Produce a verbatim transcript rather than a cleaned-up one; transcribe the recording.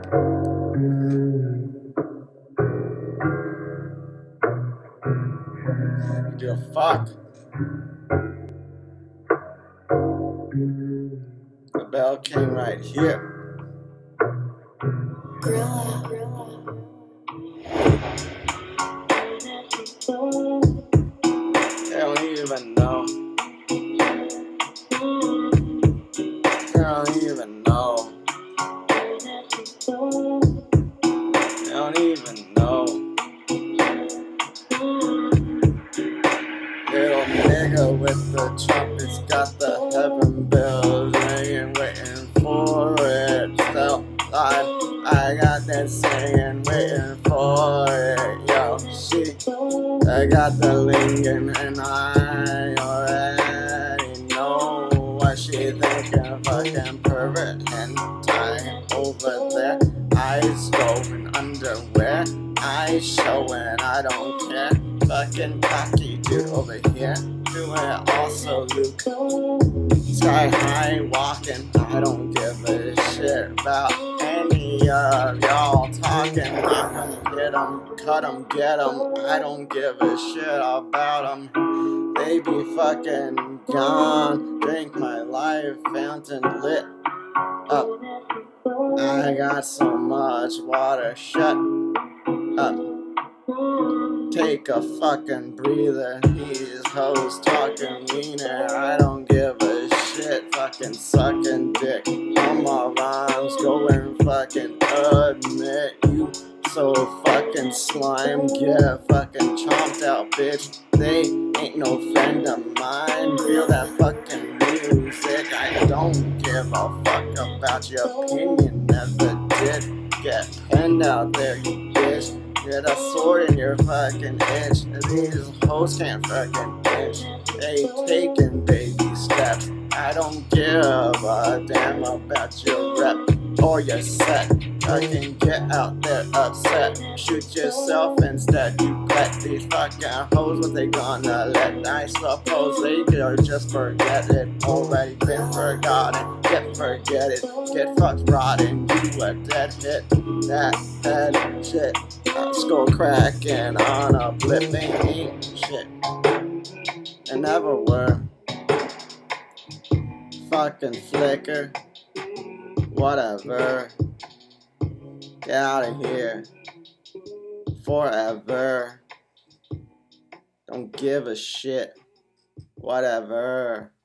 Give a fuck. The bell came right here. Gorilla. Gorilla. They don't even know. They don't even know. They don't even know. Little nigga with the trumpets got the heaven bells ringing, waiting for it. So I, I got that singing, waiting for it. Yo, she, I got the linging, and I already know what she thinking. Fucking pervert hentai over there. Eyes going underwear. Eyes showing, I don't care. Fucking cocky dude over here doing also Luke. Sky high walking, I don't give a shit about any of y'all talking. Knock 'em, get 'em, cut 'em, get 'em. I don't give a shit about 'em. They be fucking gone. Drink my life fountain lit up. I got so much water, shut up. Take a fucking breather. These hoes talking meaner. I don't give a shit. Fucking sucking dick. All my rhymes going fucking admit you so fucking slime. Get fucking chomped out, bitch. They ain't no friend of mine. Feel that fucking music. I don't give a fuck about your opinion. Never did get penned out there, you bitch. Get a sword in your fucking itch. These hoes can't fucking itch. They taking baby steps. I don't give a damn about your rep or your set. I can get out there upset. Shoot yourself instead. You bet these fucking hoes what they gonna let. I suppose they could just forget it. Already been forgotten. Get forget it. Get fucked rotten. You a dead hit. That head shit. Uh, skull cracking on a blipping ain't shit. And never were. Fucking flicker. Whatever. Get out of here. Forever. Don't give a shit. Whatever.